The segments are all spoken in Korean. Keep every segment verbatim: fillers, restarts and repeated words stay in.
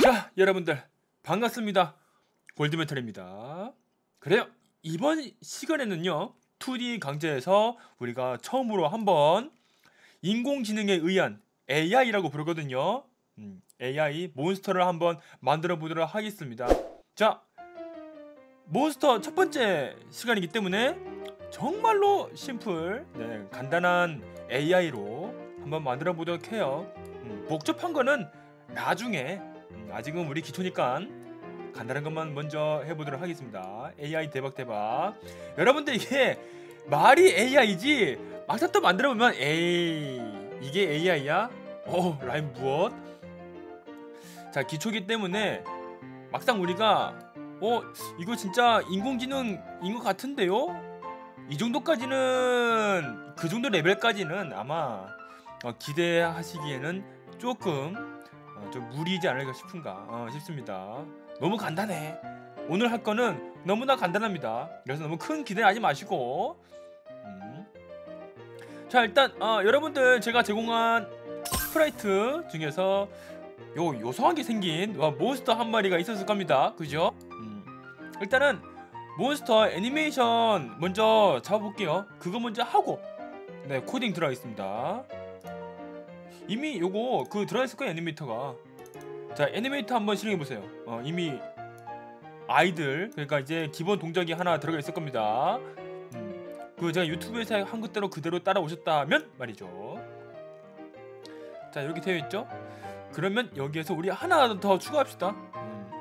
자, 여러분들 반갑습니다. 골드메탈입니다. 그래요, 이번 시간에는요 투디 강좌에서 우리가 처음으로 한번 인공지능에 의한 에이아이라고 부르거든요. 음, 에이아이 몬스터를 한번 만들어 보도록 하겠습니다. 자, 몬스터 첫 번째 시간이기 때문에 정말로 심플, 네, 간단한 에이아이로 한번 만들어 보도록 해요. 음, 복잡한 거는 나중에, 음, 아직은 우리 기초니까 간단한 것만 먼저 해보도록 하겠습니다. 에이아이 대박 대박. 여러분들 이게 말이 에이아이지 막상 또 만들어보면 에이 이게 에이아이야? 어 라임 무엇? 자, 기초기 때문에 막상 우리가 어 이거 진짜 인공지능인 것 같은데요? 이 정도까지는, 그 정도 레벨까지는 아마 어, 기대하시기에는 조금 어, 좀 무리이지 않을까 싶은가 어, 싶습니다. 너무 간단해. 오늘 할 거는 너무나 간단합니다. 그래서 너무 큰 기대하지 마시고, 음. 자, 일단 어, 여러분들 제가 제공한 스프라이트 중에서 요 요상하게 생긴 와, 몬스터 한 마리가 있었을 겁니다. 그죠? 음. 일단은 몬스터 애니메이션 먼저 잡아볼게요. 그거 먼저 하고 네 코딩 들어가겠습니다. 이미 요거 그 들어있을 거예요, 애니메이터가. 자, 애니메이터 한번 실행해보세요. 어, 이미 아이들, 그러니까 이제 기본 동작이 하나 들어가 있을 겁니다. 음, 그 제가 유튜브에서 한 것대로 그대로 따라오셨다면 말이죠. 자, 이렇게 되어 있죠. 그러면 여기에서 우리 하나 더 추가합시다. 음.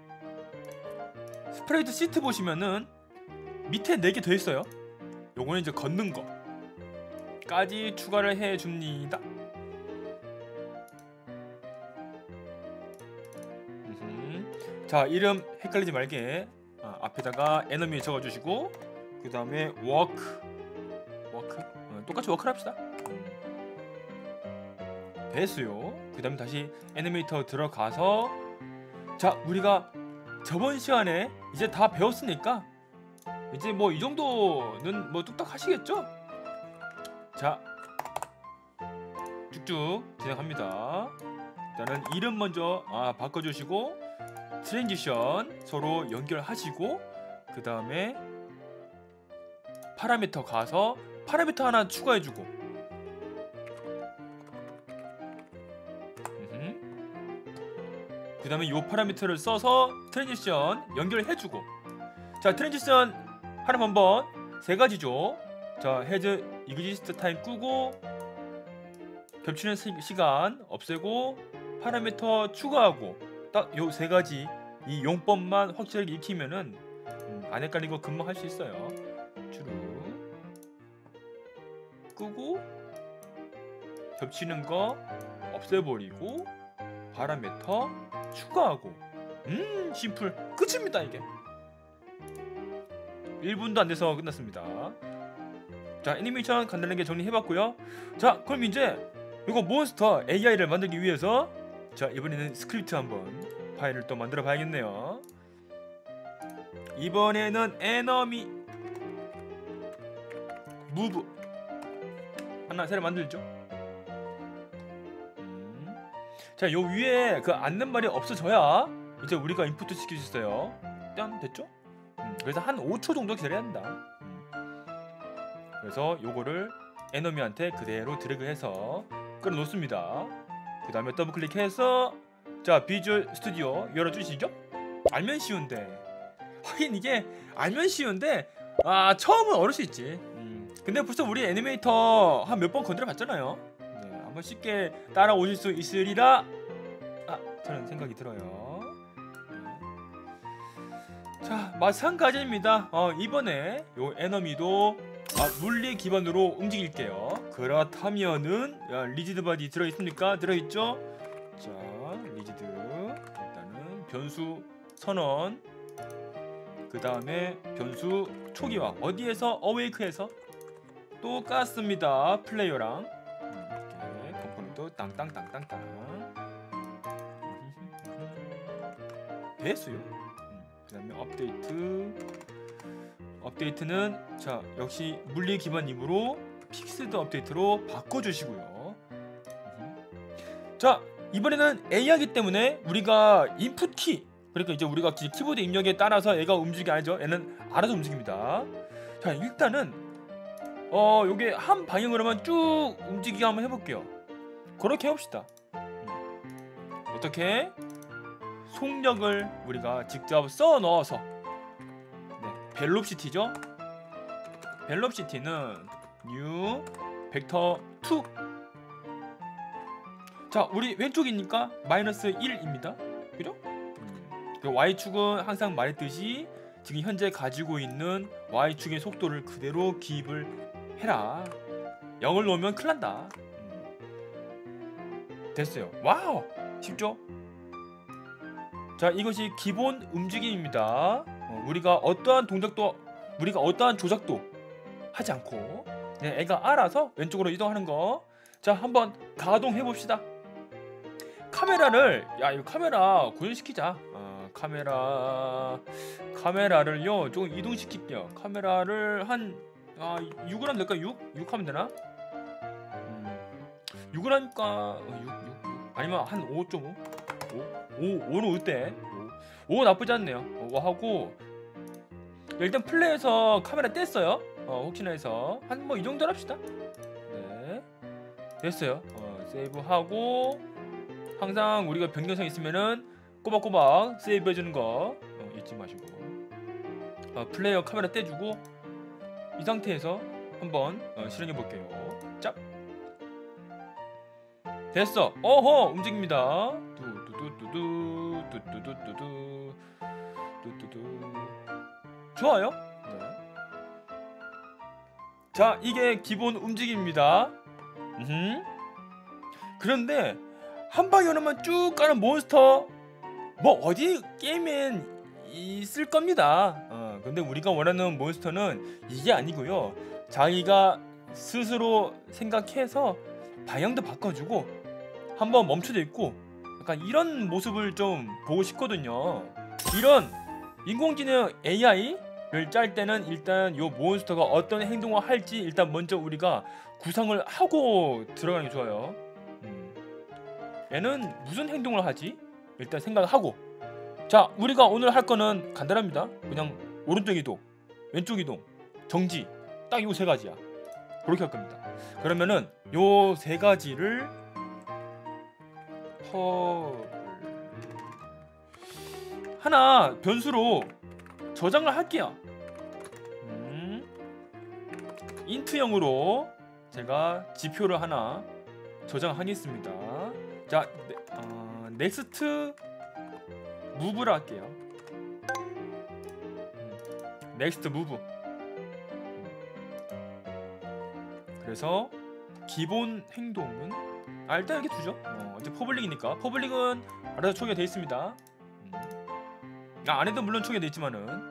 스프레이트 시트 보시면은 밑에 네 개 더 있어요. 요거는 이제 걷는 거까지 추가를 해줍니다. 자, 이름 헷갈리지 말게 어, 앞에다가 에너미 적어주시고 그 다음에 워크 워크 어, 똑같이 워크를 합시다. 음. 됐어요. 그 다음에 다시 애니메이터 들어가서, 자, 우리가 저번 시간에 이제 다 배웠으니까 이제 뭐 이 정도는 뭐 뚝딱 하시겠죠? 자, 쭉쭉 진행합니다. 일단은 이름 먼저 아, 바꿔주시고 트랜지션 서로 연결하시고 그 다음에 파라미터 가서 파라미터 하나 추가해주고, 그 다음에 요 파라미터를 써서 트랜지션 연결해주고. 자, 트랜지션 하나 한번 세 가지죠. 자, 헤즈 이그지스트 타임 끄고 겹치는 시, 시간 없애고 파라미터 추가하고, 딱 요 세 가지 이 용법만 확실하게 익히면은 음, 안 헷갈리고 금방 할 수 있어요. 주로 끄고 겹치는 거 없애버리고 파라미터 추가하고, 음 심플 끝입니다. 이게 일 분도 안 돼서 끝났습니다. 자, 애니메이션 간단하게 정리해봤고요. 자, 그럼 이제 이거 몬스터 에이아이를 만들기 위해서 자, 이번에는 스크립트 한번 파일을 또 만들어 봐야겠네요. 이번에는 에너미 무브 하나 새로 만들죠. 음. 자, 요 위에 그 앉는 말이 없어져야 이제 우리가 인풋 시킬 수 있어요. 짠, 됐죠? 음. 그래서 한 오 초 정도 기다려야 한다. 음. 그래서 요거를 에너미한테 그대로 드래그해서 끌어놓습니다. 그 다음에 더블 클릭해서 자, 비주얼 스튜디오 열어주시죠. 알면 쉬운데, 하긴 이게 알면 쉬운데 아 처음은 어려울 수 있지. 음. 근데 벌써 우리 애니메이터 한 몇 번 건드려 봤잖아요. 네, 한번 쉽게 따라오실 수 있으리라 아 저는 생각이 들어요. 네. 자, 마찬가지입니다. 어, 이번에 요 에너미도 아, 물리 기반으로 움직일게요. 그렇다면은 야, 리지드 바디 들어있습니까? 들어있죠? 자, 리지드 일단은 변수 선언, 그 다음에 변수 초기화 어디에서? 어웨이크에서 똑같습니다. 플레이어랑 이렇게 컴포넌트 땅땅땅땅땅 됐어요. 그 다음에 업데이트 업데이트는 자, 역시 물리 기반 입으로 픽스드 업데이트로 바꿔주시고요. 자, 이번에는 에이아이이기 때문에 우리가 인풋 키, 그러니까 이제 우리가 키보드 입력에 따라서 얘가 움직이게 하죠. 얘는 알아서 움직입니다. 자, 일단은 어 요게 한 방향으로만 쭉 움직이게 한번 해볼게요. 그렇게 해봅시다. 음. 어떻게? 속력을 우리가 직접 써 넣어서, 네, 벨롭시티죠. 벨롭시티는 뉴 벡터 투. 자, 우리 왼쪽이니까 마이너스 일입니다. 그죠? 음. 그 Y축은 항상 말했듯이 지금 현재 가지고 있는 Y축의 속도를 그대로 기입을 해라. 영을 놓으면 큰일 난다. 음. 됐어요. 와우! 쉽죠? 자, 이것이 기본 움직임입니다. 어, 우리가 어떠한 동작도, 우리가 어떠한 조작도 하지 않고 그냥 애가 알아서 왼쪽으로 이동하는 거. 자, 한번 가동해 봅시다. 카메라를, 야, 이거 카메라 고정시키자. 어, 카메라 카메라를요 조금 이동시킬게요. 카메라를 한 아, 육을 하면 될까? 육? 육 하면 되나? 음, 육을 하니까 어, 육, 육, 육. 아니면 한 오 점 오? 오? 오는 어때? 오, 오 나쁘지 않네요. 오 하고 일단 플레이에서 카메라 뗐어요. 어, 혹시나 해서 한 뭐 이 정도로 합시다. 네, 됐어요. 어, 세이브하고 항상 우리가 변경사항 있으면은 꼬박꼬박 세이브 해주는 거 어, 잊지 마시고, 어, 플레이어 카메라 떼주고 이 상태에서 한번 어, 실행해 볼게요. 짭! 됐어. 어허, 움직입니다. 뚜뚜뚜뚜뚜 뚜뚜뚜뚜뚜 뚜뚜뚜. 좋아요. 네. 자, 이게 기본 움직임입니다. 음흠. 그런데 한 방향으로만 쭉 가는 몬스터 뭐 어디 게임엔 있을 겁니다. 어, 근데 우리가 원하는 몬스터는 이게 아니고요. 자기가 스스로 생각해서 방향도 바꿔주고 한번 멈춰져 있고 약간 이런 모습을 좀 보고 싶거든요. 이런 인공지능 에이아이를 짤 때는 일단 요 몬스터가 어떤 행동을 할지 일단 먼저 우리가 구상을 하고 들어가는 게 좋아요. 음. 얘는 무슨 행동을 하지? 일단 생각을 하고. 자, 우리가 오늘 할 거는 간단합니다. 그냥 오른쪽 이동, 왼쪽 이동, 정지, 딱 요 세 가지야. 그렇게 할 겁니다. 그러면은 요 세 가지를 퍼 하나 변수로 저장을 할게요. 음, 인트형으로 제가 지표를 하나 저장하겠습니다. 자, 네, 어, 넥스트 무브를 할게요. 넥스트 무브. 그래서 기본 행동은 아, 일단 이렇게 두죠. 어, 이제 퍼블릭이니까. 퍼블릭은 알아서 초기화 되어 있습니다. 음. 아, 안에도 물론 초기화 되어 있지만은.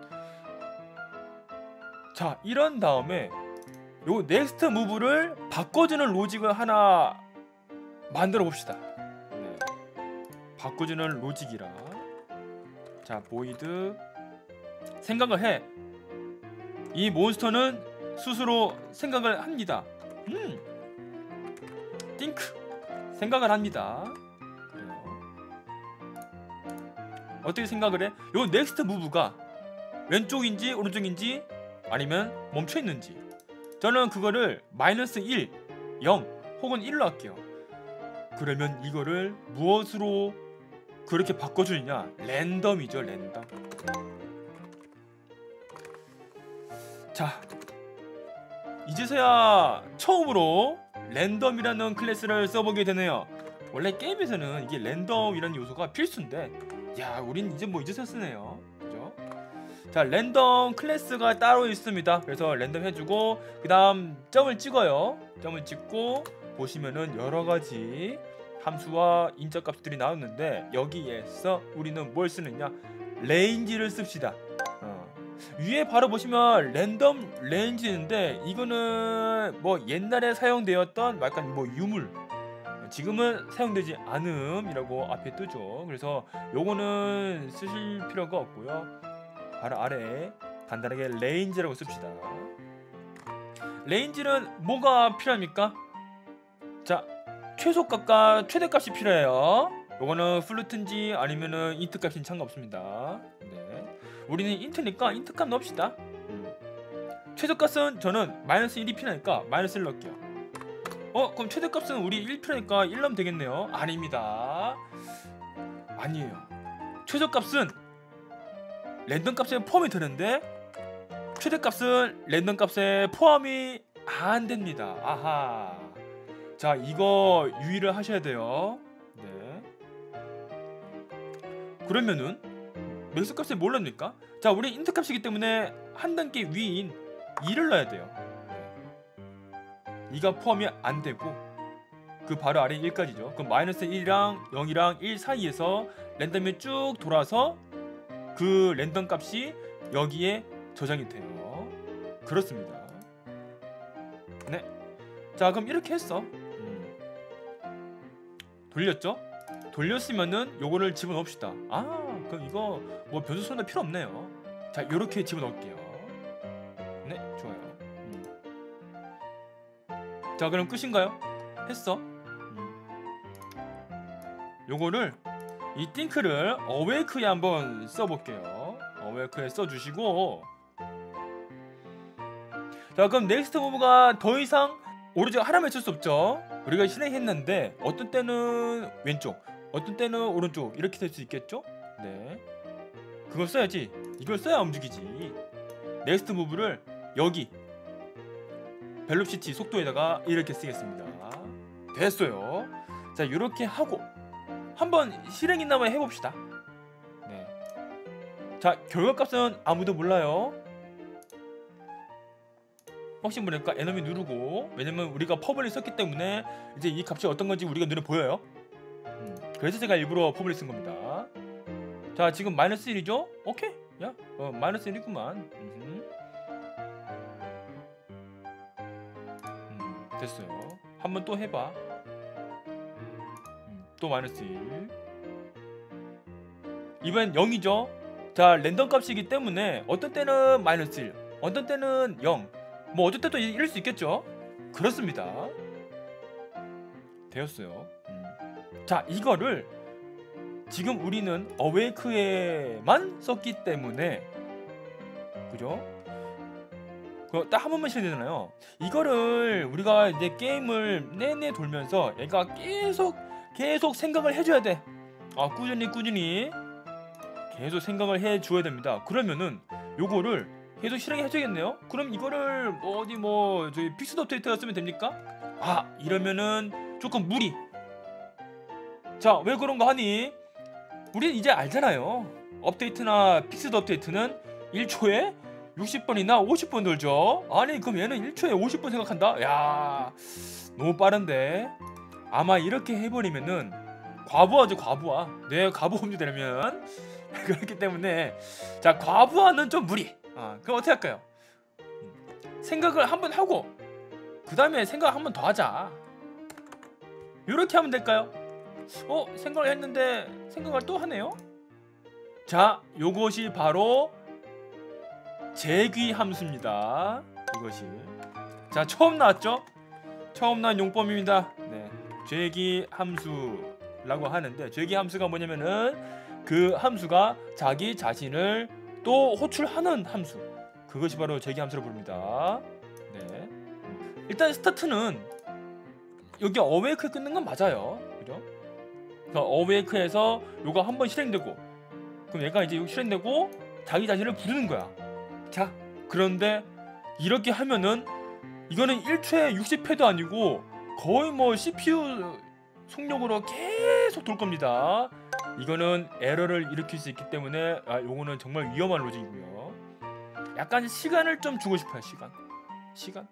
자, 이런 다음에 요 넥스트 무브를 바꿔주는 로직을 하나 만들어 봅시다. 네. 바꿔주는 로직이라. 자, 보이드 생각을 해. 이 몬스터는 스스로 생각을 합니다. 음, 띵크 생각을 합니다. 그래요. 어떻게 생각을 해? 요 넥스트 무브가 왼쪽인지 오른쪽인지 아니면 멈춰 있는지. 저는 그거를 마이너스 일, 영 혹은 일로 할게요. 그러면 이거를 무엇으로 그렇게 바꿔주느냐? 랜덤이죠, 랜덤. 자, 이제서야 처음으로 랜덤이라는 클래스를 써보게 되네요. 원래 게임에서는 이게 랜덤이라는 요소가 필수인데, 야, 우린 이제 뭐 이제서야 쓰네요. 그죠? 자, 랜덤 클래스가 따로 있습니다. 그래서 랜덤 해주고 그 다음 점을 찍어요. 점을 찍고 보시면은 여러가지 함수와 인적 값들이 나왔는데, 여기에서 우리는 뭘 쓰느냐? 레인지를 씁시다. 어. 위에 바로 보시면 랜덤 레인지인데, 이거는 뭐 옛날에 사용되었던 약간 뭐 유물, 지금은 사용되지 않음이라고 앞에 뜨죠. 그래서 요거는 쓰실 필요가 없고요. 바로 아래에 간단하게 레인지라고 씁시다. 레인지는 뭐가 필요합니까? 자, 최소값과 최대값이 필요해요. 요거는 플루트인지 아니면은 인트 값인지 상관없습니다. 네. 우리는 인트니까 인트 값 넣읍시다. 음. 최소값은 저는 마이너스 일이 필요하니까 마이너스 일 넣을게요. 어 그럼 최대값은 우리 일 필요하니까 일 넣으면 되겠네요. 아닙니다. 아니에요. 최소값은 랜덤 값에 포함이 되는데 최대값은 랜덤 값에 포함이 안 됩니다. 아하. 자 이거 유의를 하셔야 돼요. 네. 그러면은 맥스 값에 뭘 넣습니까? 자 우리 인트 값이기 때문에 한 단계 위인 이를 넣어야 돼요. 이가 포함이 안 되고 그 바로 아래 일까지죠. 그럼 마이너스 일이랑 영이랑 일 사이에서 랜덤이 쭉 돌아서 그 랜덤 값이 여기에 저장이 돼요. 그렇습니다. 네. 자 그럼 이렇게 했어. 음. 돌렸죠? 돌렸으면은 요거를 집어넣읍시다. 아 그럼 이거 뭐 변수 손도 필요 없네요. 자 요렇게 집어넣을게요. 네 좋아요. 음. 자 그럼 끝인가요? 했어. 음. 요거를 이 띵크를 어웨이크에 한번 써볼게요. 어웨이크에 써주시고 자 그럼 넥스트 무브가 더 이상 오로지 하나만 쓸 수 없죠. 우리가 실행했는데 어떤 때는 왼쪽 어떤 때는 오른쪽 이렇게 될 수 있겠죠. 네 그걸 써야지. 이걸 써야 움직이지. 넥스트 무브를 여기 벨로시티 속도에다가 이렇게 쓰겠습니다. 됐어요. 자 이렇게 하고 한번 실행이나 한번 해봅시다. 네. 자 결과값은 아무도 몰라요. 혹시 모르니까 에너미 누르고 왜냐면 우리가 퍼블을 썼기 때문에 이제 이 값이 어떤 건지 우리가 눈에 보여요. 음, 그래서 제가 일부러 퍼블을 쓴 겁니다. 자 지금 마이너스 일이죠? 오케이 야 어, 마이너스 일이구만. 음, 됐어요. 한번 또 해봐. 음, 또 마이너스 일. 이번엔 영이죠? 자 랜덤 값이기 때문에 어떤 때는 마이너스 일 어떤 때는 영 뭐 어쩔 때도 이럴 수 있겠죠? 그렇습니다. 되었어요. 음. 자 이거를 지금 우리는 어웨이크에만 썼기 때문에 그죠? 그거 딱 한 번만 실행되잖아요. 이거를 우리가 이제 게임을 내내 돌면서 얘가 계속 계속 생각을 해줘야 돼. 아 꾸준히 꾸준히 계속 생각을 해줘야 됩니다. 그러면은 요거를 계속 실행해 줘야겠네요. 그럼 이거를 뭐 어디 뭐 저희 픽스드 업데이트가 쓰면 됩니까? 아 이러면은 조금 무리. 자 왜 그런가 하니 우리는 이제 알잖아요. 업데이트나 픽스드 업데이트는 일 초에 육십 번이나 오십 번 돌죠. 아니 그럼 얘는 일 초에 오십 번 생각한다? 야 너무 빠른데. 아마 이렇게 해버리면은 과부하죠. 과부하. 네 과부하면 되려면 그렇기 때문에 자 과부하는 좀 무리. 아, 그럼 어떻게 할까요? 생각을 한번 하고 그 다음에 생각 한번 더 하자. 이렇게 하면 될까요? 어? 생각을 했는데 생각을 또 하네요? 자, 요것이 바로 재귀 함수입니다. 이것이 자 처음 나왔죠? 처음 나온 용법입니다. 네, 재귀 함수라고 하는데 재귀 함수가 뭐냐면은 그 함수가 자기 자신을 또 호출하는 함수 그것이 바로 재귀 함수로 부릅니다. 네. 일단 스타트는 여기 어웨이크에 끊는 건 맞아요. 그죠? 그러니까 어웨이크에서 요가 한번 실행되고 그럼 얘가 이제 여기 실행되고 자기 자신을 부르는 거야. 자 그런데 이렇게 하면은 이거는 일 초에 육십 회도 아니고 거의 뭐 씨피유 속력으로 계속 돌 겁니다. 이거는 에러를 일으킬 수 있기 때문에 아 요거는 정말 위험한 로직이고요. 약간 시간을 좀 주고 싶어요. 시간 시간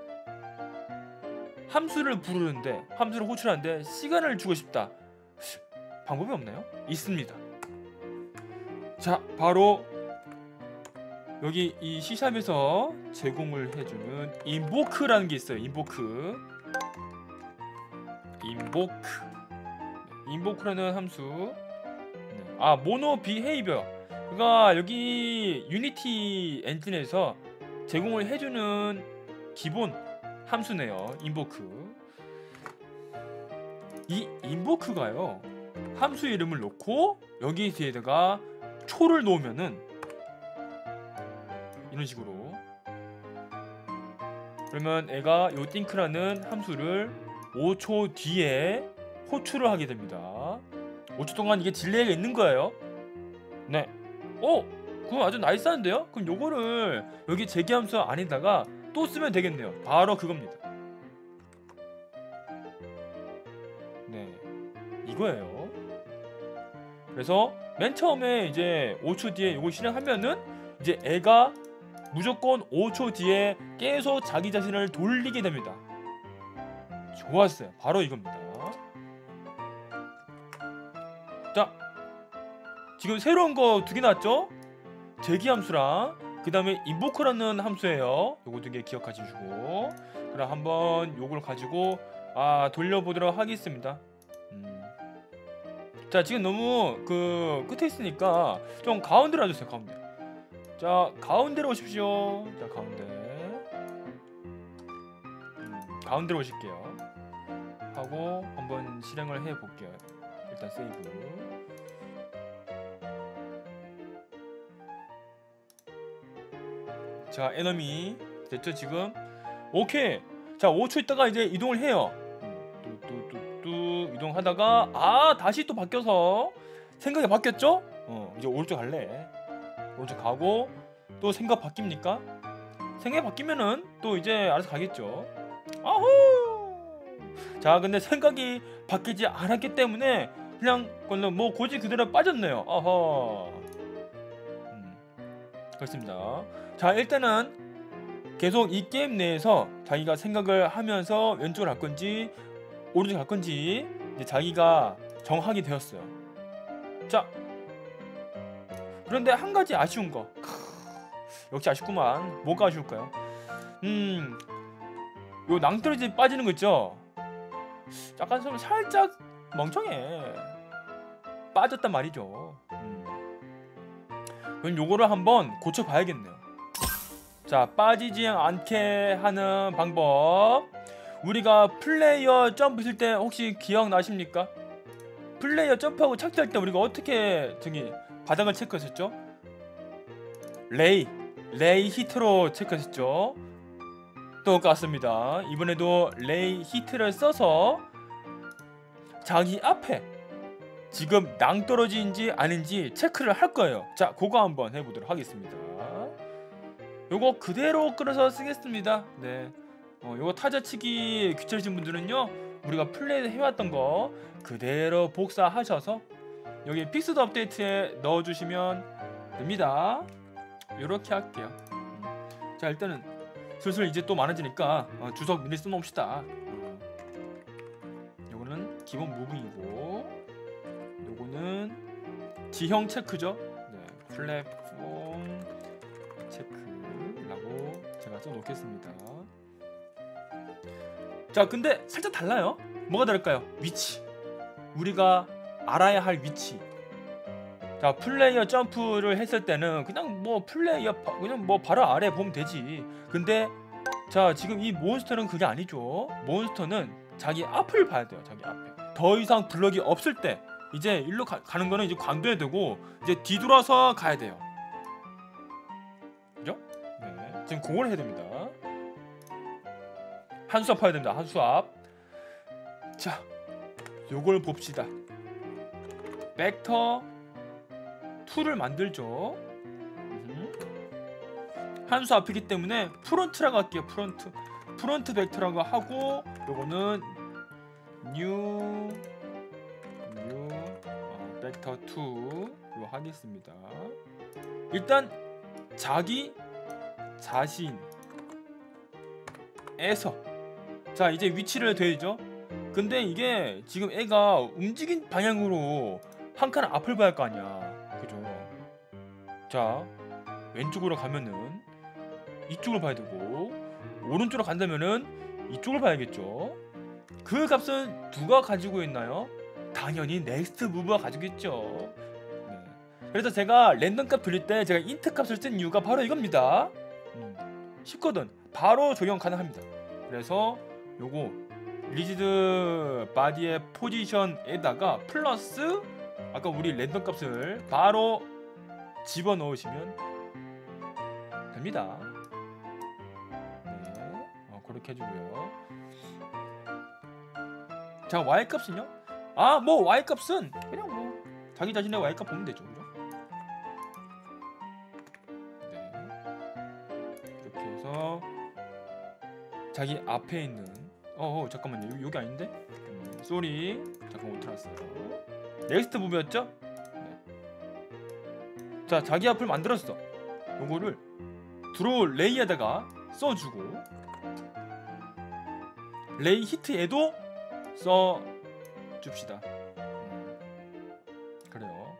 함수를 부르는데 함수를 호출하는데 시간을 주고 싶다. 방법이 없나요? 있습니다. 자 바로 여기 이 C샵에서 제공을 해주는 인보크라는 게 있어요. 인보크 인보크 인보크라는 함수. 아 모노 비헤이비어 그러니까 여기 유니티 엔진에서 제공을 해주는 기본 함수네요. 인보크. 이 인보크가요 함수 이름을 놓고 여기 뒤에다가 초를 놓으면은 이런 식으로, 그러면 애가 요 think라는 함수를 오 초 뒤에 호출을 하게 됩니다. 오 초 동안 이게 딜레이가 있는 거예요. 네. 오! 그럼 아주 나이스한데요? 그럼 요거를 여기 재기함수 안에다가 또 쓰면 되겠네요. 바로 그겁니다. 네, 이거예요. 그래서 맨 처음에 이제 오 초 뒤에 요거 실행하면은 이제 애가 무조건 오 초 뒤에 계속 자기 자신을 돌리게 됩니다. 좋았어요. 바로 이겁니다. 자, 지금 새로운 거 두 개 나왔죠? 재기함수랑 그 다음에 invoke라는 함수예요. 요거 두 개 기억하시고, 그럼 한번 요걸 가지고 아 돌려보도록 하겠습니다. 음. 자, 지금 너무 그 끝에 있으니까 좀 가운데로 와주세요. 가운데. 자, 가운데로 오십시오. 자, 가운데. 음, 가운데로 오실게요. 하고 한번 실행을 해볼게요. 일단 세이브. 자, 에너미 됐죠 지금? 오케이. 자, 오 초 있다가 이제 이동을 해요. 뚜뚜뚜뚜 이동하다가 아 다시 또 바뀌어서 생각이 바뀌었죠? 어 이제 오른쪽 갈래. 오른쪽 가고 또 생각 바뀝니까? 생각이 바뀌면은 또 이제 알아서 가겠죠. 아후. 자, 근데 생각이 바뀌지 않았기 때문에 그냥 뭐 고지 그대로 빠졌네요. 아하. 음, 그렇습니다. 자, 일단은 계속 이 게임 내에서 자기가 생각을 하면서 왼쪽으로 갈 건지 오른쪽으로 갈 건지 이제 자기가 정하게 되었어요. 자, 그런데 한 가지 아쉬운 거. 역시 아쉽구만. 뭐가 아쉬울까요? 음, 요 낭떠러지 빠지는 거 있죠? 약간 좀 살짝 멍청해. 빠졌단 말이죠. 음. 그럼 요거를 한번 고쳐봐야겠네요. 자, 빠지지 않게 하는 방법. 우리가 플레이어 점프 쓸 때 혹시 기억나십니까? 플레이어 점프하고 착지할 때 우리가 어떻게 저기 바닥을 체크했었죠? 레이 레이 히트로 체크했었죠. 똑같습니다. 이번에도 레이 히트를 써서 자기 앞에 지금 낭떠러지인지 아닌지 체크를 할 거예요. 자, 그거 한번 해보도록 하겠습니다. 요거 그대로 끌어서 쓰겠습니다. 네, 어, 요거 타자치기 귀찮으신 분들은요, 우리가 플레이 해왔던 거 그대로 복사하셔서 여기 픽스드 업데이트에 넣어주시면 됩니다. 요렇게 할게요. 음. 자, 일단은 슬슬 이제 또 많아지니까 어, 주석 미리 써놓읍시다. 요거는 기본 무빙이고, 요거는 지형 체크죠. 네, 플랫폼 체크라고 제가 써놓겠습니다. 자, 근데 살짝 달라요. 뭐가 다를까요? 위치. 우리가 알아야 할 위치. 자, 플레이어 점프를 했을 때는 그냥 뭐 플레이어 바, 그냥 뭐 바로 아래 보면 되지. 근데 자, 지금 이 몬스터는 그게 아니죠. 몬스터는 자기 앞을 봐야 돼요. 자기 앞에. 더 이상 블럭이 없을 때 이제 일로 가, 가는 거는 이제 관둬야 되고 이제 뒤돌아서 가야 돼요. 그죠? 네, 지금 그걸 해야 됩니다. 한수압 해야 됩니다. 한수압. 자, 요걸 봅시다. 벡터 이를 만들죠. 한수 앞이기 때문에 프론트라고 할게요. 프론트 프론트 벡터라고 하고, 요거는 뉴 뉴 어, 벡터 이로 하겠습니다. 일단 자기 자신에서 자, 이제 위치를 대죠. 근데 이게 지금 애가 움직인 방향으로 한 칸 앞을 봐야 할 거 아니야. 그죠? 자, 왼쪽으로 가면은 이쪽을 봐야 되고, 오른쪽으로 간다면은 이쪽을 봐야겠죠. 그 값은 누가 가지고 있나요? 당연히 넥스트 무브가 가지고 있죠. 네. 그래서 제가 랜덤 값 돌릴 때 제가 인트 값을 쓴 이유가 바로 이겁니다. 음, 쉽거든. 바로 적용 가능합니다. 그래서 요거 리지드 바디의 포지션에다가 플러스 아까 우리 랜덤 값을 바로 집어넣으시면 됩니다. 네, 어, 그렇게 해주고요. 자, y 값은요? 아, 뭐 y 값은 그냥 뭐 자기 자신의 y 값 보면 되죠, 그죠? 네, 이렇게 해서 자기 앞에 있는 어, 어 잠깐만요, 여기, 여기 아닌데? 음, 쏘리 잠깐 못 틀었어요. 넥스트 부분이었죠? 네. 자, 자기 앞을 만들었어. 요거를 드로우 레이에다가 써주고 레이 히트에도 써줍시다. 음. 그래요.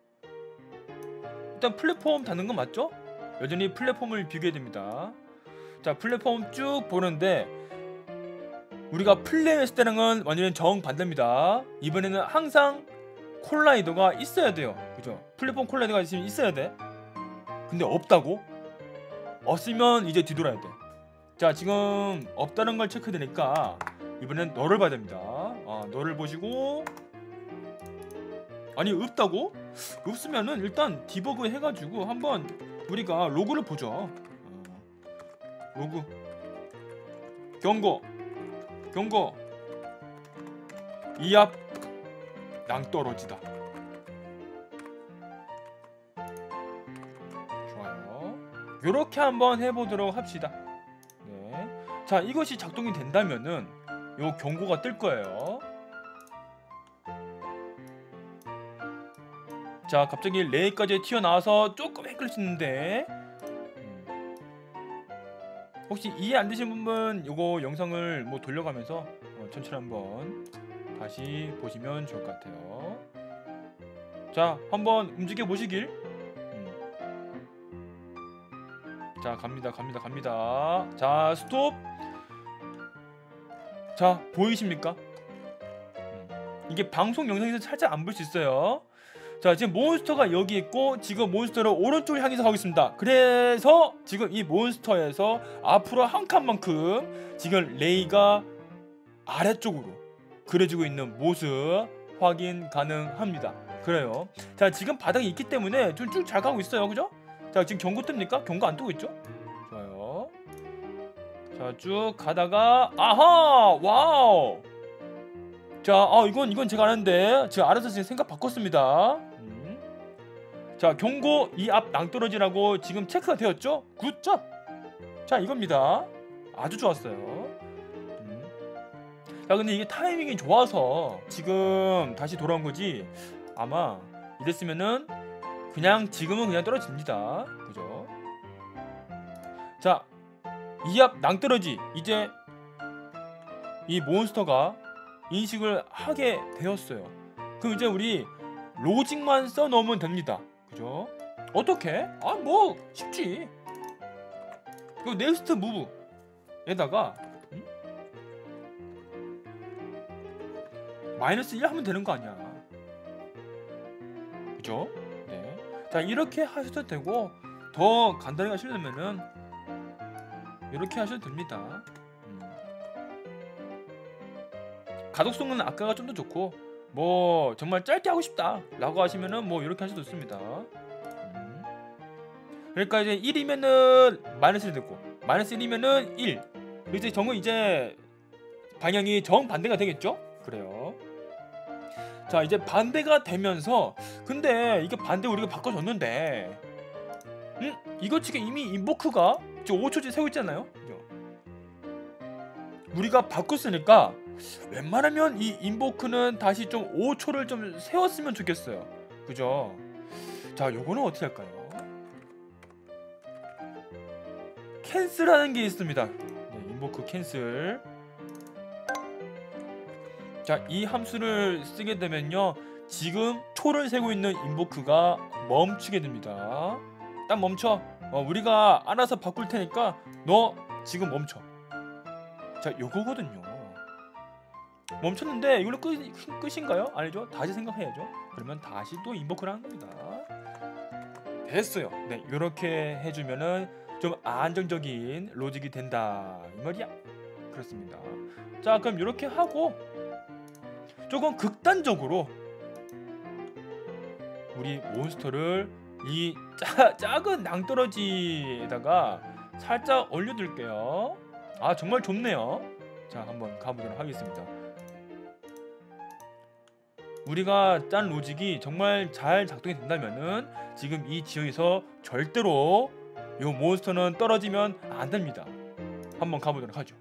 일단 플랫폼 닫는 건 맞죠? 여전히 플랫폼을 비교해야 됩니다. 자, 플랫폼 쭉 보는데 우리가 플레이했을 때랑은 완전히 정반대입니다. 이번에는 항상 콜라이더가 있어야 돼요. 그죠? 플랫폼 콜라이더가 있으면 있어야 돼. 근데 없다고? 없으면 이제 뒤돌아야 돼. 자, 지금 없다는 걸 체크되니까 이번엔 너를 봐야 됩니다. 아, 너를 보시고 아니 없다고? 없으면은 일단 디버그 해가지고 한번 우리가 로그를 보죠. 어, 로그 경고 경고 이 앞 낭떠러지다. 좋아요. 요렇게 한번 해보도록 합시다. 네. 자, 이것이 작동이 된다면은 요 경고가 뜰 거예요. 자, 갑자기 레이까지 튀어나와서 조금 헷갈리시는데 음. 혹시 이해 안 되신 분은 요거 영상을 뭐 돌려가면서 어, 천천히 한번 다시 보시면 좋을 것 같아요. 자, 한번 움직여 보시길. 음. 자, 갑니다 갑니다 갑니다. 자, 스톱. 자, 보이십니까? 음. 이게 방송 영상에서 살짝 안 볼 수 있어요. 자, 지금 몬스터가 여기 있고 지금 몬스터를 오른쪽을 향해서 가고 있습니다. 그래서 지금 이 몬스터에서 앞으로 한 칸만큼 지금 레이가 아래쪽으로 그려지고 있는 모습 확인 가능합니다. 그래요. 자, 지금 바닥에 있기 때문에 좀 쭉 잘 가고 있어요. 그죠? 자, 지금 경고 뜹니까? 경고 안 뜨고 있죠? 좋아요. 자, 쭉 가다가 아하! 와우! 자, 아, 이건 이건 제가 아는데 제가 알아서 지금 생각 바꿨습니다. 음. 자, 경고 이 앞 낭떠러지라고 지금 체크가 되었죠? 굿잡! 자, 이겁니다. 아주 좋았어요. 음. 자, 근데 이게 타이밍이 좋아서 지금 다시 돌아온 거지 아마 이랬으면은 그냥 지금은 그냥 떨어집니다. 그죠? 자, 이 앞 낭떠러지 이제 이 몬스터가 인식을 하게 되었어요. 그럼 이제 우리 로직만 써놓으면 됩니다. 그죠? 어떻게? 아, 뭐 쉽지. 그 넥스트 무브에다가 음? 마이너스 일 하면 되는 거 아니야. 그죠? 네. 자, 이렇게 하셔도 되고 더 간단하게 하시려면은 이렇게 하셔도 됩니다. 가독성은 아까가 좀 더 좋고 뭐 정말 짧게 하고 싶다 라고 하시면은 뭐 이렇게 하셔도 좋습니다. 음. 그러니까 이제 일이면은 마이너스 일 됐고 마이너스 일이면은 일. 이제 정은 이제 방향이 정반대가 되겠죠? 그래요. 자, 이제 반대가 되면서 근데 이게 반대 우리가 바꿔줬는데 음? 이거 지금 이미 인보크가 지금 오 초째 세고 있잖아요. 그죠? 우리가 바꿨으니까 웬만하면 이 인보크는 다시 좀 오 초를 좀 세웠으면 좋겠어요. 그죠? 자, 요거는 어떻게 할까요? 캔슬하는 게 있습니다. 네, 인보크 캔슬. 자, 이 함수를 쓰게 되면요 지금 초를 세고 있는 인보크가 멈추게 됩니다. 딱 멈춰. 어, 우리가 알아서 바꿀 테니까 너 지금 멈춰. 자, 요거거든요. 멈췄는데 이걸로 끝, 끝인가요? 아니죠? 다시 생각해야죠. 그러면 다시 또 인보크를 하는 겁니다. 됐어요. 네, 이렇게 해주면은 좀 안정적인 로직이 된다 이 말이야. 그렇습니다. 자, 그럼 이렇게 하고 조금 극단적으로 우리 몬스터를 이 짜, 작은 낭떠러지에다가 살짝 올려둘게요. 아, 정말 좋네요. 자, 한번 가보도록 하겠습니다. 우리가 짠 로직이 정말 잘 작동이 된다면은 지금 이 지역에서 절대로 이 몬스터는 떨어지면 안 됩니다. 한번 가보도록 하죠.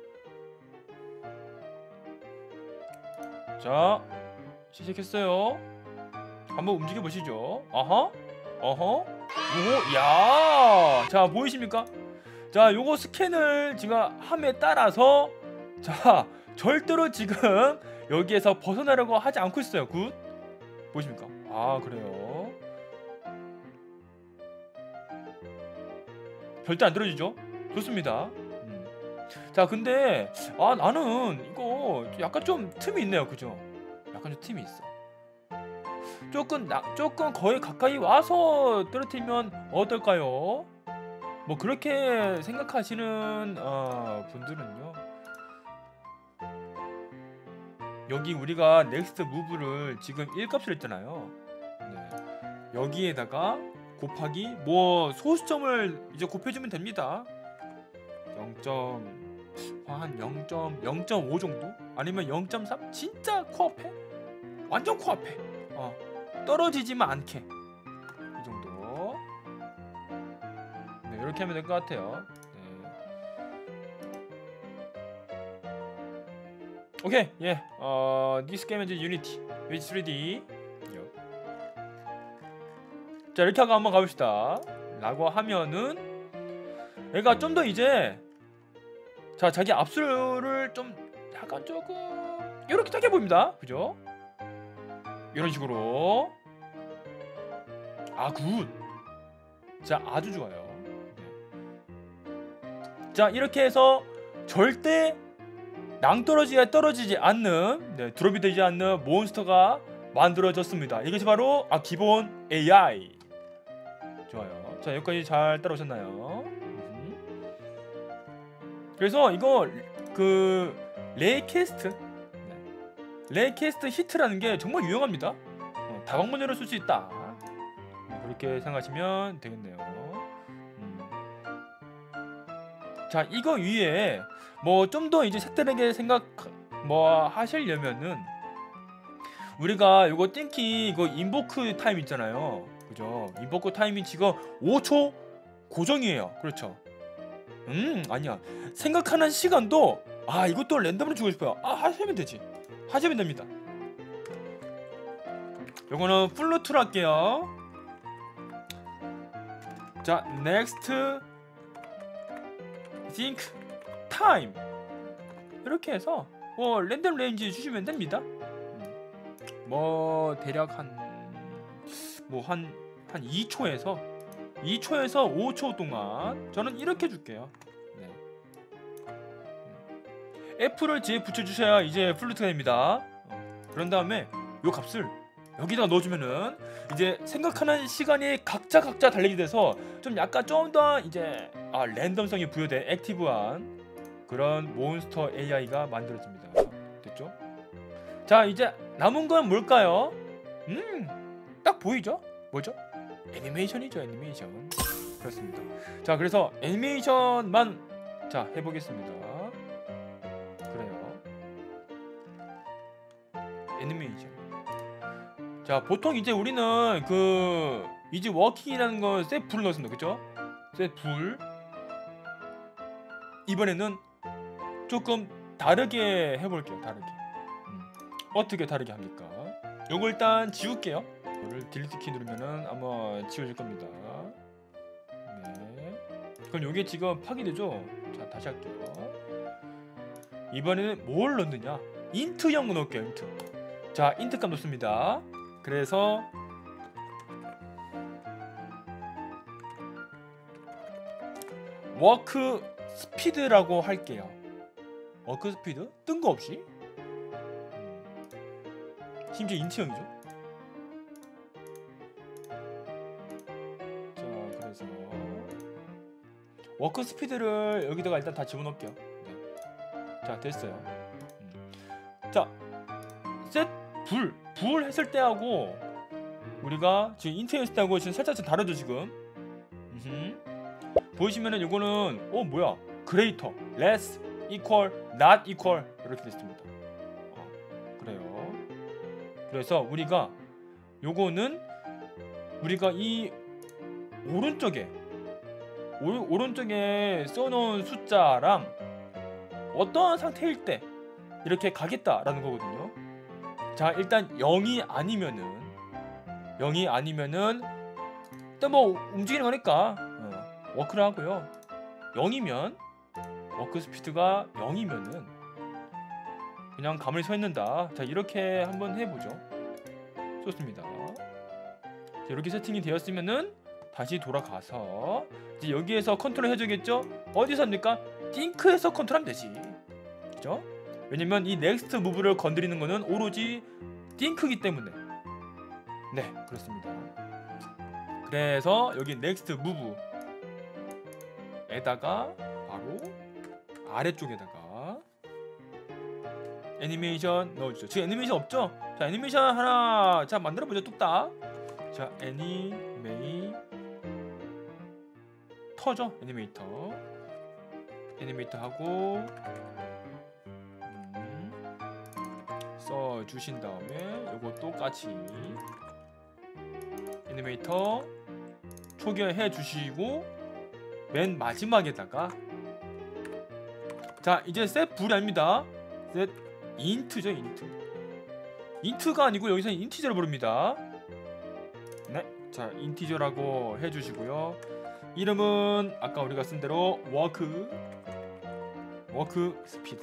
자, 시작했어요. 한번 움직여 보시죠. 아하, 어허, 오, 야, 자, 보이십니까? 자, 요거 스캔을 제가 함에 따라서 자, 절대로 지금 여기에서 벗어나려고 하지 않고 있어요. 굿. 보이십니까? 아, 그래요. 절대 안 떨어지죠? 좋습니다. 음. 자, 근데 아, 나는 이거 약간 좀 틈이 있네요. 그죠? 약간 좀 틈이 있어. 조금 나, 조금 거의 가까이 와서 떨어뜨리면 어떨까요? 뭐 그렇게 생각하시는 어, 분들은요, 여기 우리가 넥스트 무브를 지금 일 값을 했잖아요. 네. 여기에다가 곱하기 뭐 소수점을 이제 곱해주면 됩니다. 영. 한 영 점 오 정도? 아니면 영 점 삼? 진짜 코앞에? 완전 코앞에. 어, 떨어지지만 않게 이 정도. 네, 이렇게 하면 될 것 같아요. 네. 오케이, 예. 어, this game is Unity with 쓰리 디. 자, 이렇게 하고 한번 가봅시다. 라고 하면은 얘가 좀 더 이제 자, 자기 압수를 좀 약간 조금 이렇게 작게 보입니다. 그죠? 이런 식으로. 아, 굿. 자, 아주 좋아요. 네. 자, 이렇게 해서 절대 낭떠러지에 떨어지지 않는, 네, 드롭이 되지 않는 몬스터가 만들어졌습니다. 이것이 바로 아, 기본 에이아이. 좋아요. 자, 여기까지 잘 따라오셨나요? 그래서 이거 그 레이캐스트, 네. 레이캐스트 히트라는 게 정말 유용합니다. 어, 다방면으로 쓸 수 있다. 네, 그렇게 생각하시면 되겠네요. 음. 자, 이거 위에 뭐 좀 더 이제 색다르게 생각 뭐 하시려면은 우리가 이거 띵키 이거 인보크 타임 있잖아요. 그죠? 인보크 타임이 지금 오 초 고정이에요. 그렇죠? 음, 아니야. 생각하는 시간도 아, 이것도 랜덤으로 주고 싶어요. 아, 하시면 되지. 하시면 됩니다. 요거는 플루트로 할게요. 자, next think time 이렇게 해서 뭐 랜덤 레인지 주시면 됩니다. 음. 뭐 대략 한 뭐 한 한 이 초에서 이 초에서 오 초 동안 저는 이렇게 줄게요. 네. F를 뒤에 붙여주셔야 이제 플루트가 됩니다. 어. 그런 다음에 요 값을 여기다 넣어주면은 이제 생각하는 시간이 각자 각자 달리게 돼서 좀 약간 좀 더 이제 아, 랜덤성이 부여된 액티브한 그런 몬스터 에이아이가 만들어집니다. 됐죠? 자, 이제 남은 건 뭘까요? 음, 딱 보이죠? 뭐죠? 애니메이션이죠, 애니메이션. 그렇습니다. 자, 그래서 애니메이션만 자 해보겠습니다. 그래요. 애니메이션. 자, 보통 이제 우리는 그 이제 워킹이라는 건 셋 불을 넣었습니다. 그죠? 셋 불. 이번에는 조금 다르게 해볼게요. 다르게. 음. 어떻게 다르게 합니까? 요거 일단 지울게요. 이거를 딜리트 키 누르면은 아마 지워질 겁니다. 네. 그럼 요게 지금 파괴되죠? 자, 다시 할게요. 이번에는 뭘 넣느냐? 인트형 넣을게요. 인트. 자, 인트 값 넣습니다. 그래서 워크 스피드라고 할게요. 워크 스피드? 뜬금없이? 음. 심지어 인트형이죠? 자, 그래서 워크 스피드를 여기다가 일단 다 집어넣을게요. 네. 자, 됐어요. 음. 자, 셋 불, 불 했을 때하고 우리가 지금 인트했을 때하고 지금 살짝 좀 다르죠 지금. 음흠. 보이시면은 이거는 어 뭐야? greater, less, equal, not equal 이렇게 됐습니다. 어, 그래요. 그래서 우리가 요거는 우리가 이 오른쪽에 오, 오른쪽에 써놓은 숫자랑 어떠한 상태일 때 이렇게 가겠다라는 거거든요. 자, 일단 영이 아니면은 영이 아니면은 일단 뭐 움직이는 거니까 어, 워크를 하고요. 영이면 워크 스피드가 영이면은 그냥 가만히 서 있는다. 자, 이렇게 한번 해보죠. 좋습니다. 자, 이렇게 세팅이 되었으면은 다시 돌아가서 이제 여기에서 컨트롤 해주겠죠? 어디서 합니까? 띵크에서 컨트롤하면 되지. 그죠? 왜냐면 이 넥스트 무브를 건드리는 거는 오로지 띵크기 때문에. 네, 그렇습니다. 그래서 여기 넥스트 무브에다가 바로 아래쪽에다가 애니메이션 넣어주죠. 지금 애니메이션 없죠? 자, 애니메이션 하나 자 만들어보죠. 뚝딱. 자, 애니메이 터죠? 애니메이터 애니메이터 하고 음, 써주신 다음에 요거 똑같이 애니메이터 초기화해 주시고 맨 마지막에다가 자, 이제 셋 불이 아닙니다. 셋 인트죠. 인트 인트가 아니고 여기서는 인티저를 부릅니다. 네, 자 인티저라고 해주시고요. 이름은 아까 우리가 쓴 대로 워크 워크 스피드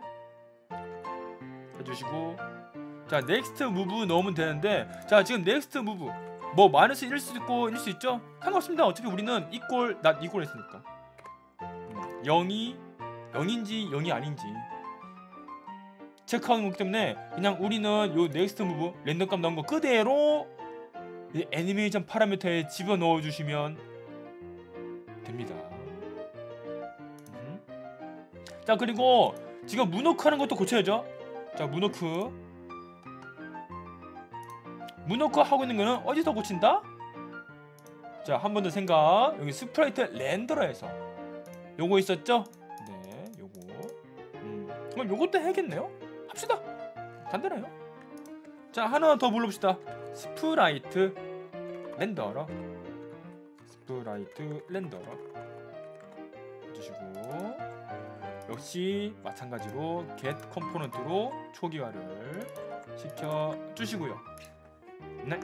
해주시고 자 넥스트 무브 넣으면 되는데 자 지금 넥스트 무브 뭐 마이너스 일일 수 있고 일일 수 있죠? 상관없습니다. 어차피 우리는 이꼴 낫 이꼴 했으니까 음, 영이 영인지 영이 아닌지 체크하는 거기 때문에 그냥 우리는 요 넥스트 무브 랜덤 값 나온 거 그대로 이 애니메이션 파라미터에 집어넣어 주시면 됩니다. 음. 자, 그리고 지금 문워크 하는 것도 고쳐야죠. 자, 문워크 문워크 하고 있는 거는 어디서 고친다? 자, 한 번 더 생각. 여기 스프라이트 렌더러에서 요거 있었죠? 네, 요거 음. 그럼 요것도 해야겠네요? 합시다. 간단해요. 자, 하나 더 불러봅시다. 스프라이트 렌더러 스프라이트 렌더러 해주시고 역시 마찬가지로 get 컴포넌트로 초기화를 시켜주시고요. 네,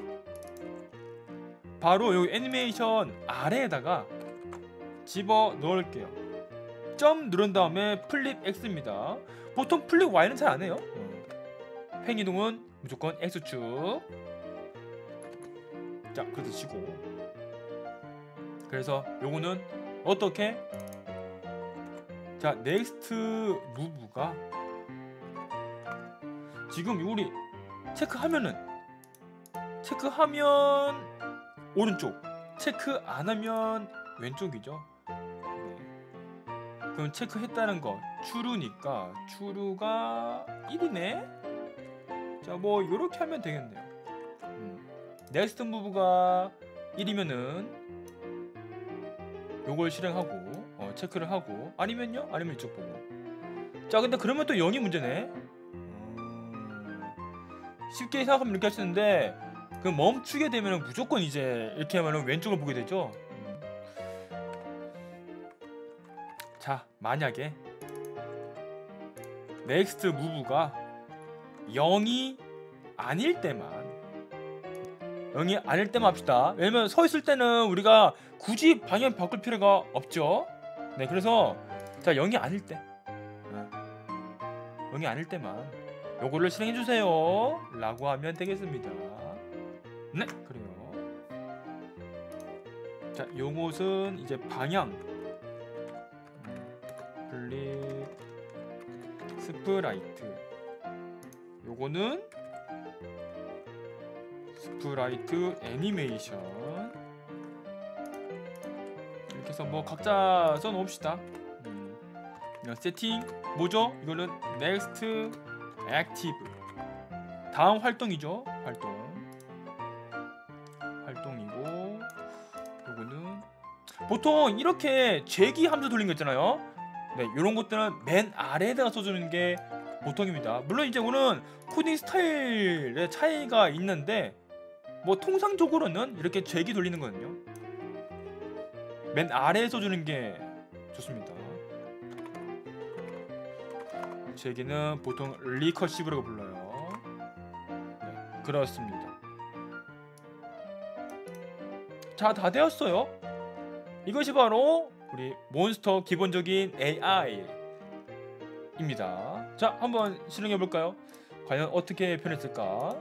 바로 여기 애니메이션 아래에다가 집어 넣을게요. 점 누른 다음에 플립 X입니다. 보통 플립 Y는 잘 안 해요. 횡 이동은 무조건 X축. 자, 그렇게 치고 그래서 요거는 어떻게? 자, 넥스트 무브가 지금 우리 체크하면은 체크하면 오른쪽, 체크 안 하면 왼쪽이죠. 네. 그럼 체크했다는 거 추루니까 추루가 일이네. 자, 뭐 요렇게 하면 되겠네요. 음. 넥스트 무브가 일이면은 요걸 실행하고 어, 체크를 하고 아니면요? 아니면 이쪽 보고. 자, 근데 그러면 또 영이 문제네. 음... 쉽게 생각하면 이렇게 하시는데 그 멈추게 되면 무조건 이제 이렇게 하면 왼쪽을 보게 되죠. 음. 자, 만약에 넥스트 무브가 영이 아닐 때만 영이 아닐 때만 합시다. 왜냐면 서 있을 때는 우리가 굳이 방향 바꿀 필요가 없죠. 네, 그래서 자 영이 아닐 때 네. 영이 아닐 때만 요거를 실행해 주세요 라고 하면 되겠습니다. 네, 그래요. 자, 요것은 이제 방향 플립 스프라이트 요거는 스프라이트 애니메이션 이렇게 해서 뭐 각자 써놓읍시다. 음. 세팅 뭐죠? 이거는 next active 다음 활동이죠. 활동 활동이고 요거는 보통 이렇게 제기 함수 돌린 거 있잖아요. 네, 요런 것들은 맨 아래에다가 써주는 게 보통입니다. 물론 이제 오는 코딩 스타일의 차이가 있는데 뭐 통상적으로는 이렇게 제기 돌리는 거거든요. 맨 아래에 써주는 게 좋습니다. 제기는 보통 리커시브라고 불러요. 네, 그렇습니다. 자, 다 되었어요. 이것이 바로 우리 몬스터 기본적인 에이아이입니다. 자, 한번 실행해 볼까요? 과연 어떻게 변했을까?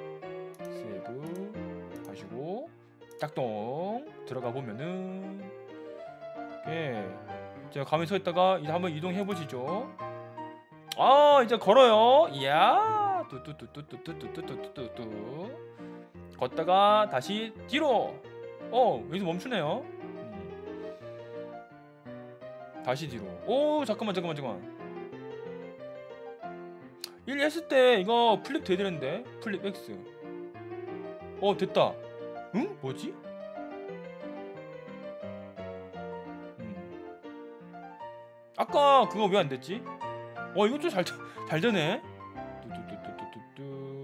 세이브 하시고 작동 들어가 보면은 예, 제가 가만히 서 있다가 이제 한번 이동해 보시죠. 아, 이제 걸어요. 이야, 뚜뚜뚜뚜뚜뚜뚜뚜뚜뚜 걷다가 다시 뒤로. 어, 여기서 멈추네요. 음. 다시 뒤로. 오, 잠깐만 잠깐만 잠깐만. 일 했을 때 이거 플립 돼야 되는데. 플립 X. 어, 됐다. 응? 뭐지? 음. 아까 그거 왜 안 됐지? 어, 이거 좀 잘 잘 되네. 뚜뚜뚜뚜뚜뚜.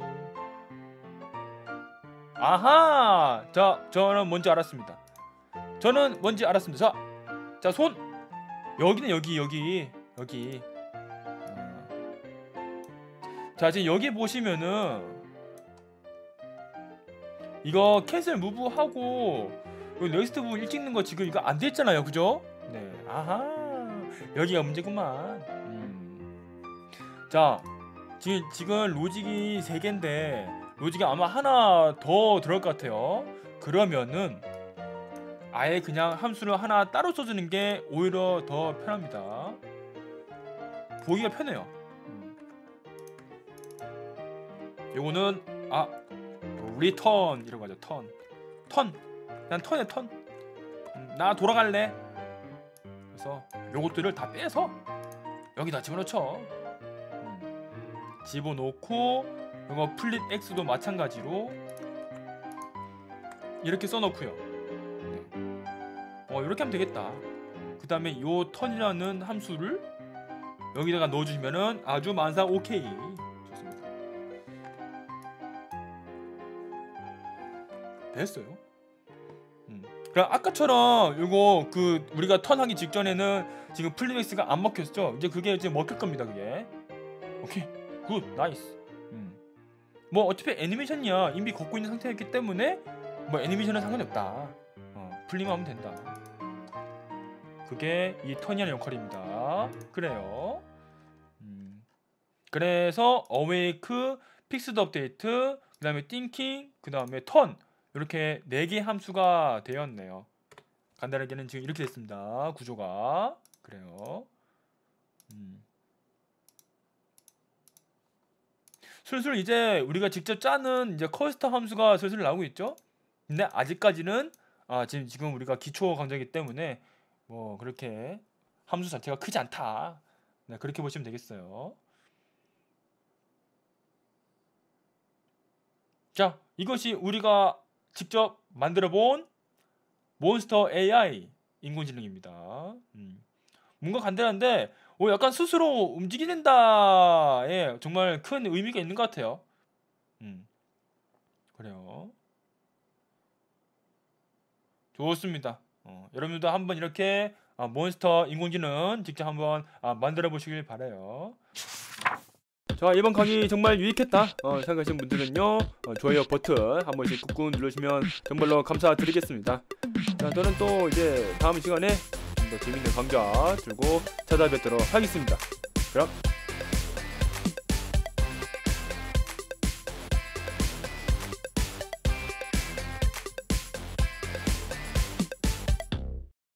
아하! 자, 저는 뭔지 알았습니다. 저는 뭔지 알았습니다. 자, 자, 손. 여기는 여기 여기 여기. 자, 지금 여기 보시면은 이거 캔슬 무브 하고 넥스트 부분 일 찍는 거 지금 이거 안 됐잖아요, 그죠? 네, 아하, 여기가 문제구만. 음. 자, 지금 지금 로직이 세 개인데 로직이 아마 하나 더 들어갈 것 같아요. 그러면은 아예 그냥 함수를 하나 따로 써주는 게 오히려 더 편합니다. 보기가 편해요. 요거는 아 리턴 이런 거죠. 턴, 턴, 난 턴에 턴. 음, 나 돌아갈래. 그래서 요것들을 다 빼서 여기다 집어넣죠. 음, 집어넣고 요거 플립 X도 마찬가지로 이렇게 써놓고요. 네. 어, 이렇게 하면 되겠다. 그 다음에 요 턴이라는 함수를 여기다가 넣어주시면은 아주 만사 오케이. 됐어요. 음. 그럼 아까처럼 이거 그 우리가 턴하기 직전에는 지금 플립엑스가 안 먹혔죠. 이제 그게 이제 먹힐 겁니다. 그게. 오케이, 굿, 나이스. 음. 뭐 어차피 애니메이션이야 이미 걷고 있는 상태였기 때문에 뭐 애니메이션은 상관이 없다. 어, 플립만 하면 된다. 그게 이 턴이라는 역할입니다. 그래요. 음. 그래서 어웨이크, 픽스드 업데이트, 그 다음에 띵킹, 그 다음에 턴 이렇게 네 개 함수가 되었네요. 간단하게는 지금 이렇게 됐습니다. 구조가. 그래요. 음. 슬슬 이제 우리가 직접 짜는 이제 커스텀 함수가 슬슬 나오고 있죠. 근데 아직까지는 아, 지금 지금 우리가 기초 강좌이기 때문에 뭐 그렇게 함수 자체가 크지 않다. 네, 그렇게 보시면 되겠어요. 자, 이것이 우리가 직접 만들어 본 몬스터 에이아이 인공지능입니다. 음. 뭔가 간단한데 오, 약간 스스로 움직이는다에 정말 큰 의미가 있는 것 같아요. 음. 그래요. 좋습니다. 어, 여러분들도 한번 이렇게 아, 몬스터 인공지능 직접 한번 아, 만들어 보시길 바라요. 자, 이번 강의 정말 유익했다 어, 생각하시는 분들은요 어, 좋아요 버튼 한 번씩 꾹꾹 누르시면 정말로 감사드리겠습니다. 자, 저는 또 이제 다음 시간에 좀 더 재밌는 강좌 들고 찾아뵙도록 하겠습니다. 그럼